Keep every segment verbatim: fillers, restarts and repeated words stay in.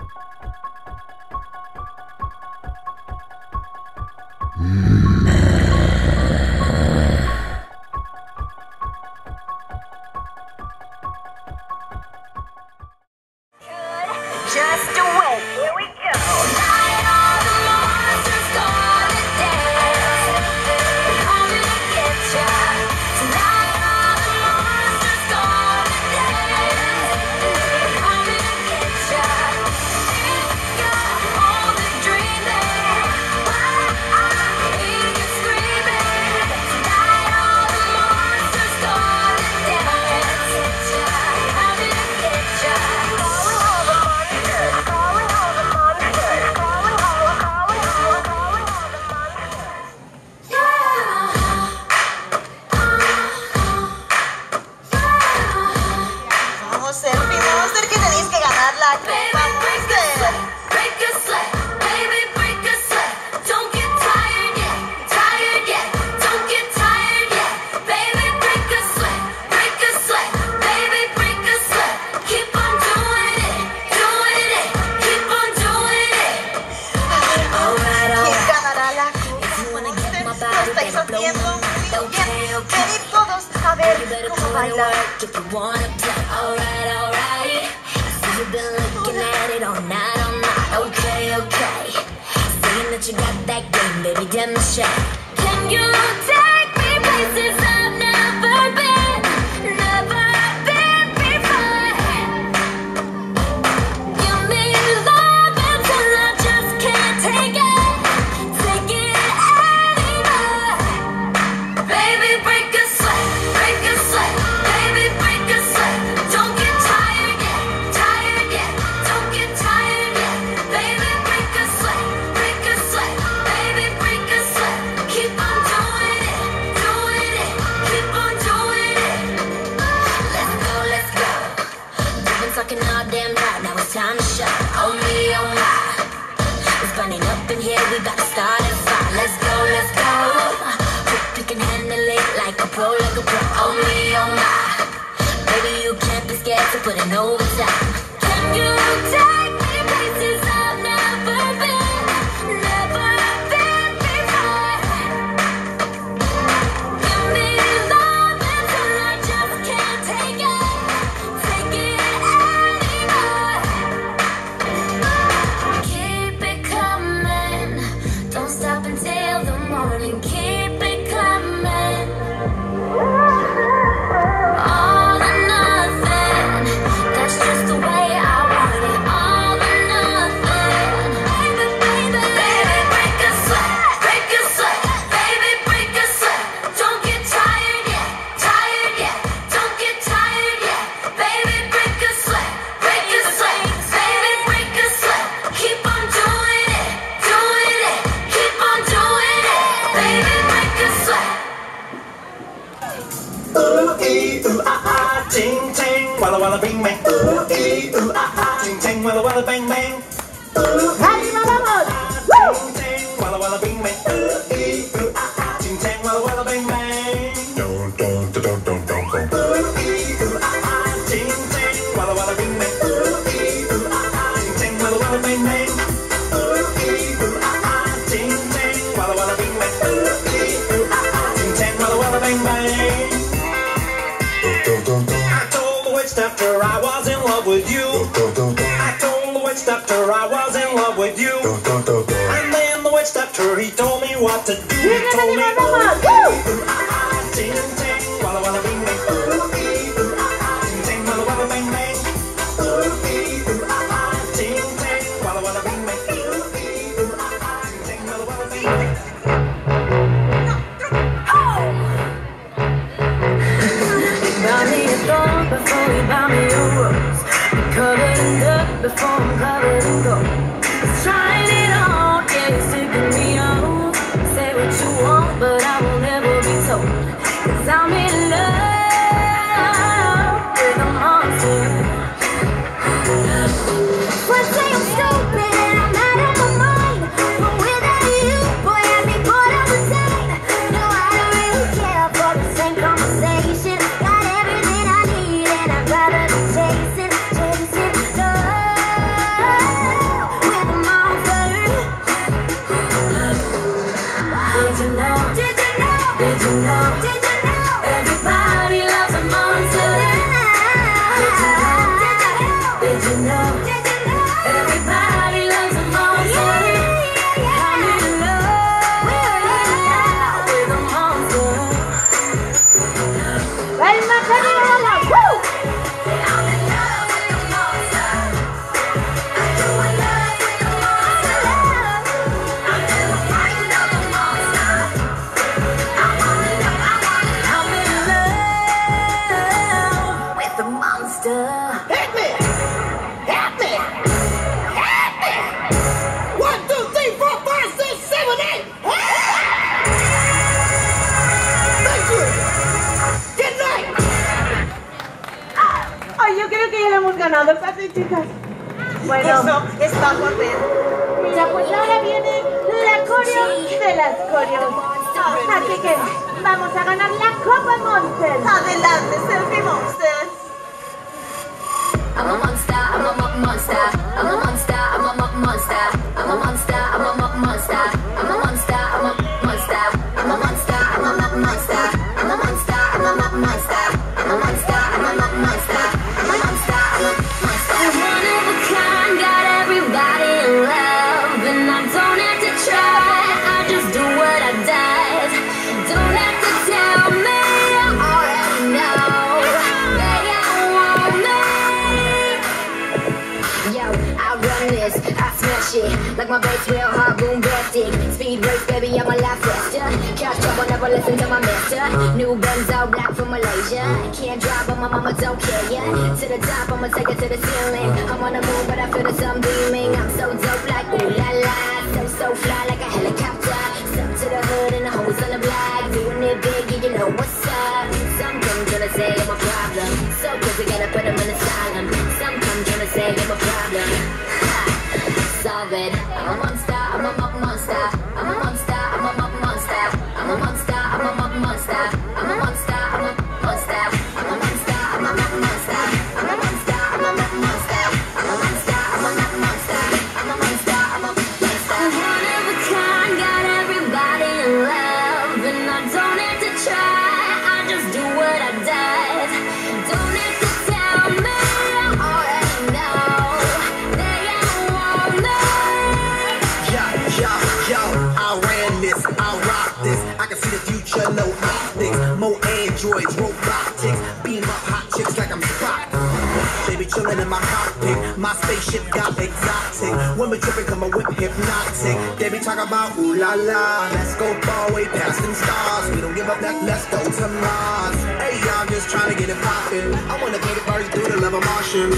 Just wait, here we go. Tonight all the monsters gonna dance. They're coming to get ya. Tonight all the monsters gonna dance. They're coming to get ya. If you're only dreaming, why I hear you screaming. Tonight all the monsters gonna dance. They're coming to get ya. Vamos, Serpi, Monster, que tenéis que ganar la copa, Monster. Break a sweat, baby, break a sweat. Don't get tired yet, tired yet. Don't get tired yet, baby, break a sweat, break a sweat, baby, break a sweat. Keep on doing it, doing it, keep on doing it. Alright, ¿Quién alright. ganará la copa, Monster? Lo estáis haciendo muy bien. Venid todos a ver cómo bailar. If you wanna play, alright, alright. I see you've been looking at it all night, all night. Okay, okay. Saying that you got that game, baby, demonstrate. Can you take me places I've never been, never been before? Give me love until I just can't take it, take it anymore. Baby, break a sweat, break a sweat. Baby, break a sweat. Don't get tired yet, tired yet. Don't get tired yet. Baby, break a sweat, break a sweat. Baby, break a sweat. Keep on doing it, doing it. Keep on doing it. Let's go, let's go. You've been talking all damn night. Now it's time to show. Oh me, oh my. It's burning up in here. We gotta start a fire. Let's go, let's go. Hope you can handle it like a pro, like a pro. Oh me, oh my. Baby, you can't be scared to put in overtime. Can you take me places I've never been, never been before? Give me love until I just can't take it, take it anymore. Keep it coming, don't stop until the morning. Keep it coming. All or nothing, that's just the way I want it. All or nothing, baby, baby, baby, break a sweat, break a sweat, baby, break a sweat. Don't get tired yet, tired yet. Don't get tired yet, baby, break a sweat, break a sweat, baby, break a sweat. Keep on doing it, doing it, keep on doing it, baby, break a sweat. Ooh ee ooh ah ah, ting ting, walla walla bing bang. Ooh ee ooh ah ah, ting ting, walla walla bang bang. Ooh ¡Ánimo, vamos! ting ting, walla walla bing bang. Ooh ee ooh ah ah, ting ting, walla walla bang bang. Dun dun dun dun dun dun. Ooh ee ooh ah ah, ting ting, walla walla bing bang. Ooh ee ooh ah ah, ting ting, walla walla bang bang. Ooh ee ooh ah ah, ting ting, walla walla bing bang. Ooh ee ooh ah ah, ting ting, walla walla bang bang. I told the witch doctor I was in love with you. I told the witch doctor I was in love with you. And then the witch doctor, he told me what to do. He told me, ooh, ooh, ah, ah, ting, ting, walla walla bing bang. Ooh, ee, ooh, ah, ah, ting, ting, walla walla bang bang. Ooh, ee, ooh, ah, ah, ting, ting, walla walla bing bang. Ooh, ee, ooh, ah, ah, ting, ting, walla walla bang bang. Buy me a thorn before you buy me a rose. I'm covered in dirt before I'm covered in gold. It's trying it on, yeah, you're sick of me, oh. Say what you want, but I will never be told. 'Cause I'm in love with a monster. Well, say I'm stupid and I'm out of my mind, but without you, boy, I'd be bored all the time. No, I don't really care for the same conversation. Got everything I need and I'd rather be chasing, chasing love. Hit me! Hit me! Hit me! One, two, three, four, five, six, seven, eight! Thank you! Good night! Ay, yo creo que ya lo hemos ganado, casi, chicas. Bueno, Eso está por ver. mira, pues ahora viene la coreo de las coreos. Así que vamos a ganar la Copa Monster. Adelante, Selfie Monster. I'm a monster, I'm a mo- monster. I'm a monster, I'm a mo- monster. I'm a monster, I'm a mo- monster. I'm a monster, I'm a monster. I'm a monster, I'm a mo- monster. I'm a monster, I'm a mo- monster. I'm a monster, I'm a mo- monster. I'm a monster, I'm a monster. One of a kind, got everybody in love, and I don't have to try. I just do what I does. Don't have to tell me, I already know. They all want me. Yo, I run this, I smash it like my bass real hard, boom blasting. Speed race, baby, I'm a lot faster. Cash trouble, never listen to my master. New Benzo, black from Malaysia. Can't drive, but my mama don't care. Yeah, to the top, I'ma take it to the ceiling. I'm on the moon, but I feel the sun beaming. I'm so dope, like ooh la la, so so fly like a helicopter. Step to the hood and the hoes on the block, doing it big, and you know what's up. Some come gonna say I'm a problem, so crazy gotta put them in asylum. Some come gonna say I'm a problem. Solve it. I'm a monster, I'm a mo- monster. I'm a monster, I'm a mo- monster. I'm a monster, I'm a mo- monster. I'm a monster, I'm a monster. I'm a monster, I'm a mo- monster. I'm a monster, I'm a mo- monster. I'm a monster, I'm a mo- monster. I'm a monster, I'm a monster. One of a kind, got everybody in love, and I don't have to try. I just do what I does. Don't have to tell me, I already know. They all want me. Yo, yo, yo, I ran this, I rock this. I can see the future, no optics. More androids, robotics. Beam up hot chicks like I'm Spock. They be chillin' in my cockpit. My spaceship got exotic. Women trippin' come a whip hypnotic. They be talking about ooh la la. Let's go far way past them stars. We don't give up that, let's go to Mars. Hey, y'all just trying to get it poppin'. I wanna be the first dude to love a Martian.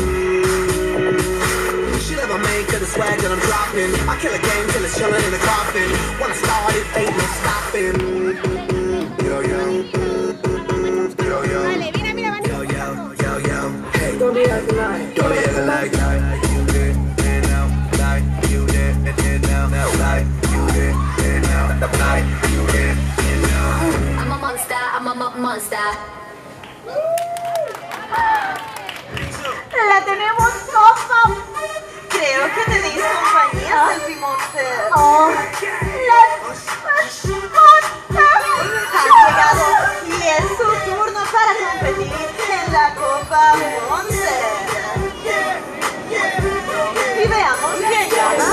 She never made to the swag that I'm dropping. I kill a game till it's chillin' in the coffin. When I start it, ain't no stopping. Yo, yo. Yo, yo. Yo, yo, yo, yo. Hey. Don't be acting like. Don't be acting like. Like you did, and now. Like you did, and now. Like you did, and now. Like you did, and now. I'm a monster, I'm a mo- monster. La tenemos copa. Creo que tenéis compañía, Selfie Monster. Oh, las Han llegado y es su turno para competir en la Copa Monster. Y veamos quién gana.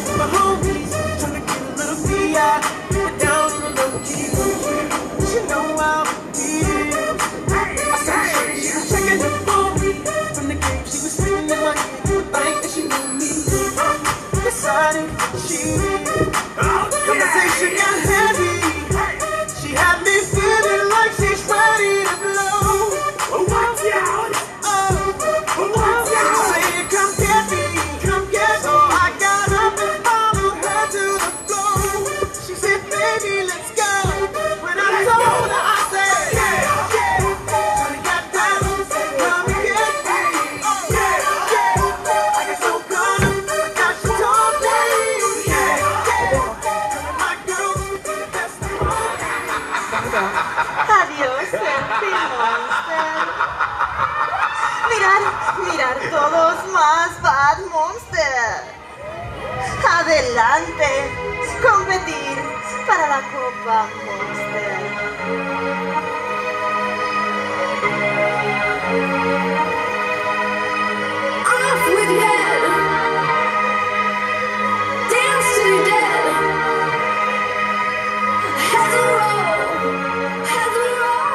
Conversation got heavy. She had me feeling like she's ready to blow. Oh, watch out! Oh, watch out! Saying, come get me, come get me. So I got up and followed her to the floor. She said, baby, let's go. When I told her, I said, yeah, yeah. Turn it got down, said, come get me. Oh, yeah, yeah. I get so caught up, but now she told me, yeah, yeah. My girl, that's the Adiós, Selfie Monster. Mirar, mirar todos más Bad Monster. Adelante, competir para la Copa Monster. Off with your head. Dance to your dead. Heads will roll. Heads will roll.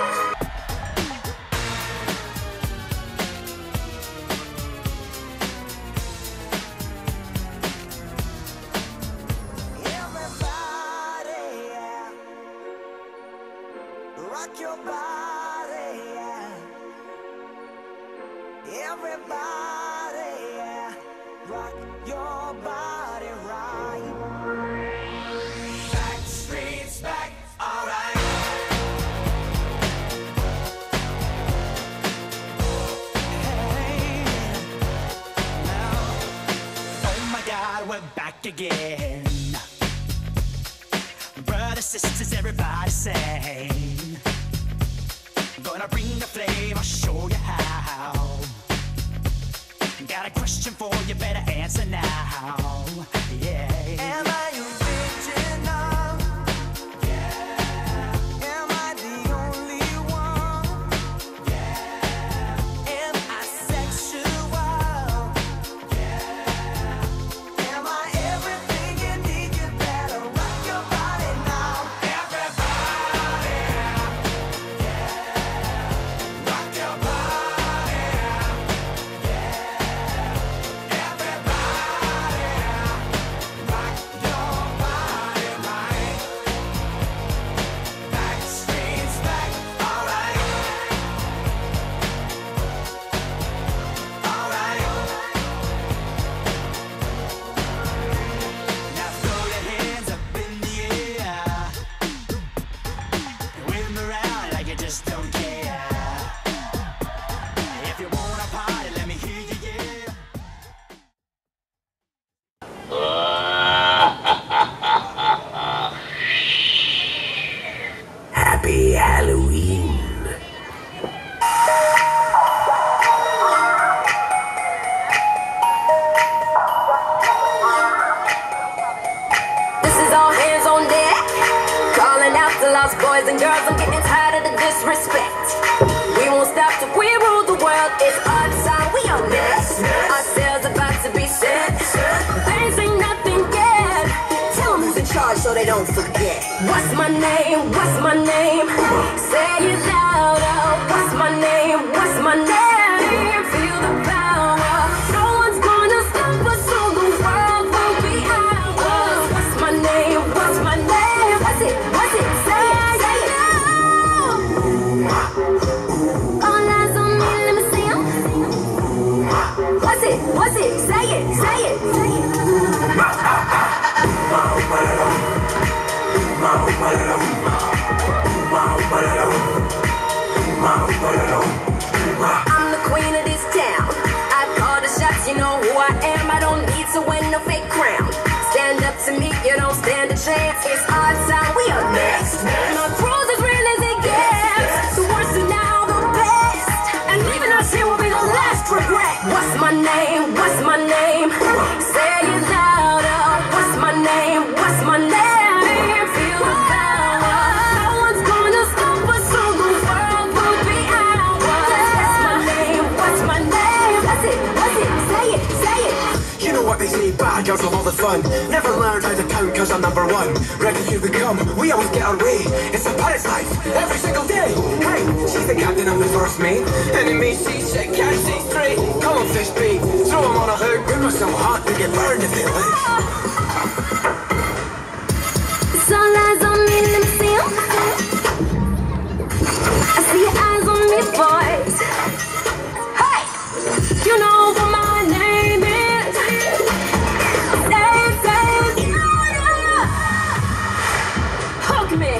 Everybody, yeah. Rock your body, yeah. again. Brothers, sisters, everybody sing. Gonna bring the flame, I'll show you how. Got a question for you, better answer now. Yeah. Am I original? Yeah. Am I the only one? Yeah. Am I sexual? Yeah. Am I everything you need? You better rock your body now. Everybody. Yeah. Rock your body. Yeah. Everybody. Rock your body right. Backstreet's back. All right. All right. Now throw your hands up in the air. Wave 'em around like you just don't care. If you wanna party, let me hear you, yeah. Happy Halloween. This is all hands on deck. Calling out to lost boys and girls. I'm getting tired of the disrespect. We won't stop till we rule the world. It's our time, we are next. Our sails about to be set. Things ain't nothing yet. Tell them who's in charge so they don't forget. What's my name? What's my name? Say it louder. What's my name? What's my name? Feel the power. No one's gonna stop us, so the world will be ours. What's my name? What's my name? What's it? What's it? Say it, say it. All eyes on me, let me see 'em. What's it? What's it? Say it, say it, say it. I'm the queen of this town. I call the shots, you know who I am. I don't need to win no fake crown. Stand up to me, you don't stand a chance. It's our time, we are next. My crew's as real as it gets. The worst are now the best. And leaving us here will be the last regret. What's my name? What's my name? Say it louder. What's my name? What's my name? Feel the power. No one's gonna stop us, so the world will be ours. What's my name? What's my name? What's it? What's it? Say it, say it. You know what they say, bad girls love all the fun. Never learned how to count cause I'm number one. Ready, here we come, we always get our way. It's a pirate's life, every single day. Hey, she's the captain, I'm the first mate. Enemy seasick, can't see straight. Come on, fish bait, throw him on a hook. We must so hot, we get burned if they live. It's all eyes on me, let me see 'em. I see your eyes on me, boys. Hey, you know what my name is. Say, say, louder. Hook me.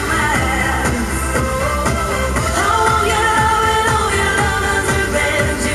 Revenge,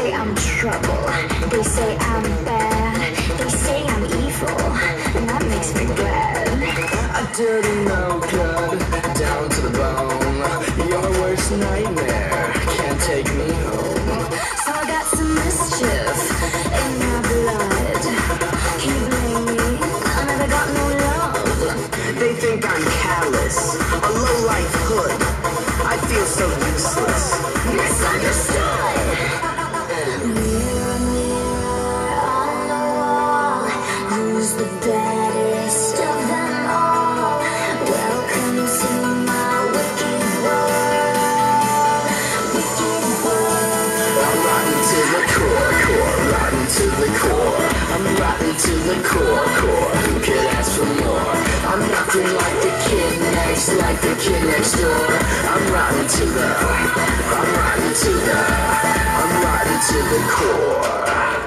say I'm trouble, they say I'm bad, they say I'm evil, and that makes me glad. A dirty no good, down to the bone. Your worst nightmare can't take me home. So I got some mischief in my blood. Can you blame me? I never got no love. They think I'm callous, a low-life hood. I feel so useless. Misunderstood. Mirror, mirror on the wall, who's the baddest of them all? Welcome to my wicked world, wicked world. I'm rotten to the core, core, rotten to the core. I'm rotten to the core, core. Who could ask for more? I'm nothing like the kid next, like the kid next door. I'm rotten to the, I'm rotten to the, I'm rotten to the core.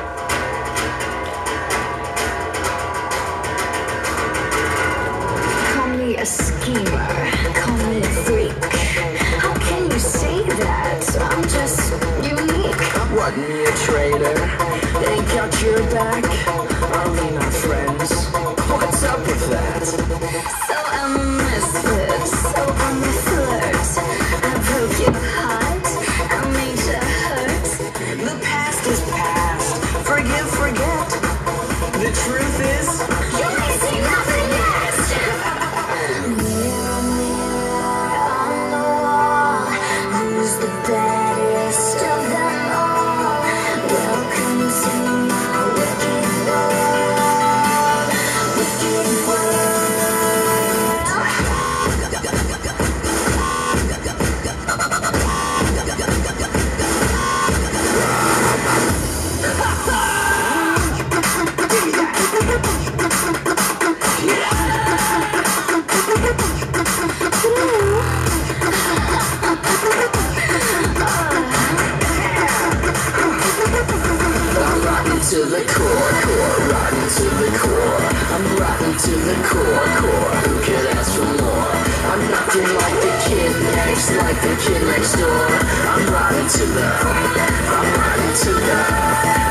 Call me a schemer, call me a freak. How can you say that? I'm just unique. What, me a traitor? Ain't got your back? Are we not friends? What's up with that? So I'm a misfit, so I'm a flirt. I broke your heart, I made you hurt. The past is past. Forgive, forget. The truth is, You ain't seen nothing yet. Mirror, mirror on the wall, who's the baddest of them all? Welcome to my wicked world, wicked world. I'm rotten to the core, core, rotten to the core. I'm rotten to the core, core. Who could ask for more? I'm nothing like the kid next, like the kid next door. I'm rotten to the, I'm rotten to the.